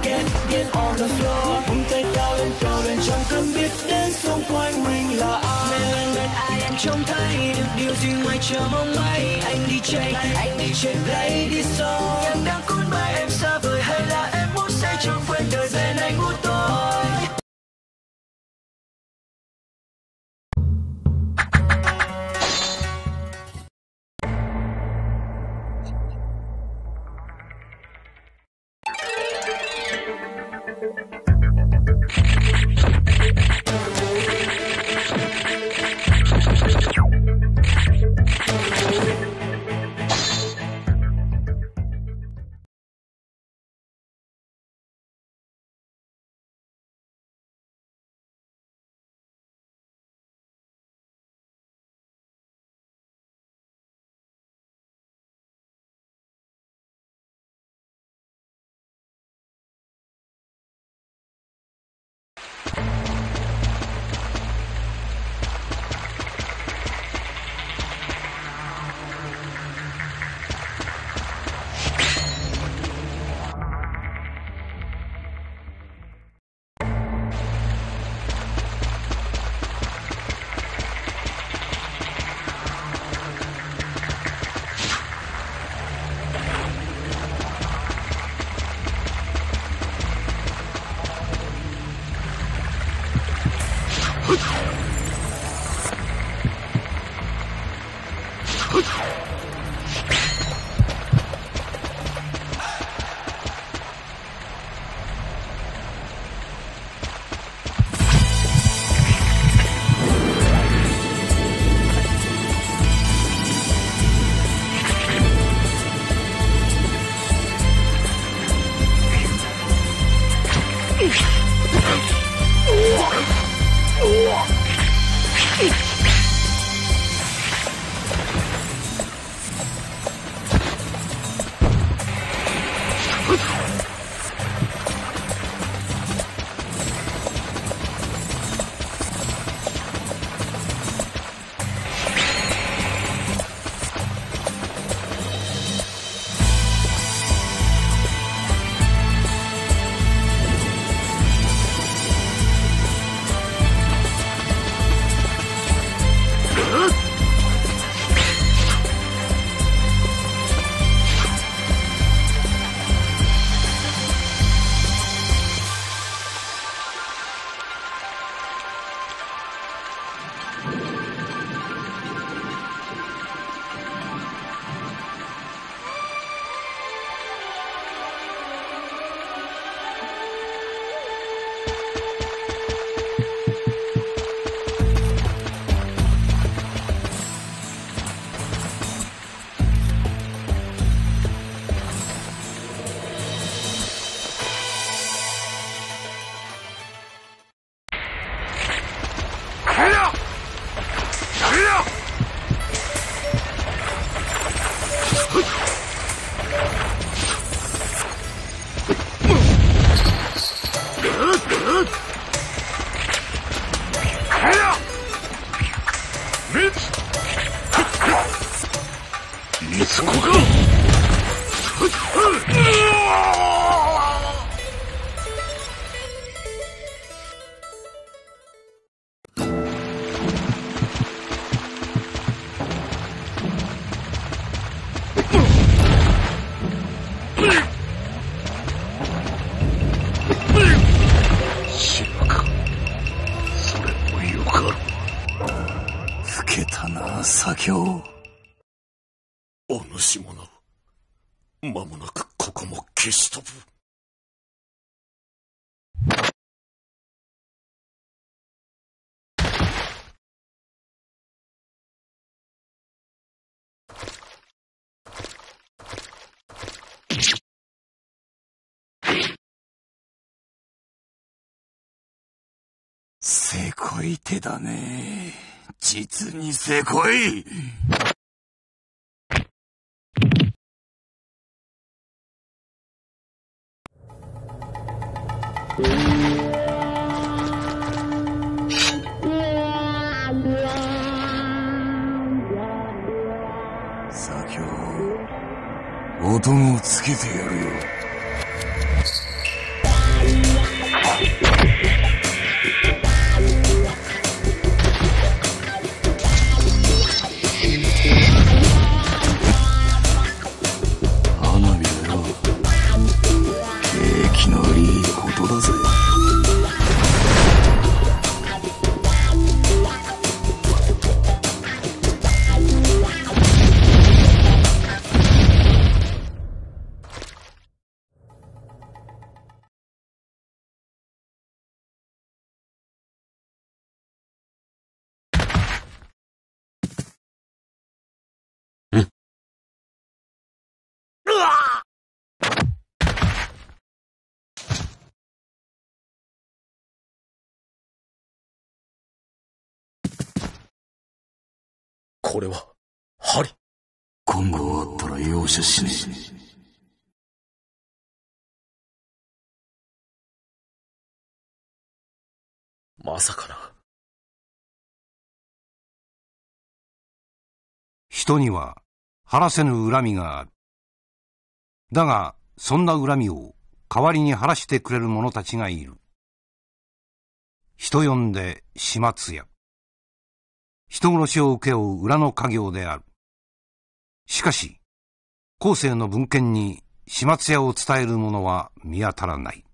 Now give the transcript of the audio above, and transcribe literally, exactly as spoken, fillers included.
get get on the floor. Vung tay cao lên cầu lên chẳng cần biết đến xung quanh mình là ai. Nên lần lần ai em trông thấy được điều gì ngoài chờ mong mây. Anh đi chạy, anh đi chạy lady song. Em đang cuốn bay em xa vời hay là em muốn say trong quên đời bên anh của tôi. お主者、間もなくここも消し飛ぶ。 せこい手だね。実にせこい。左京、お供をつけてやるよ。 これは針。 今後あったら容赦しねえ。 まさかな。 人には晴らせぬ恨みがある。だがそんな恨みを代わりに晴らしてくれる者たちがいる。人呼んで始末屋。人殺しを請け負う裏の家業である。しかし後世の文献に始末屋を伝える者は見当たらない。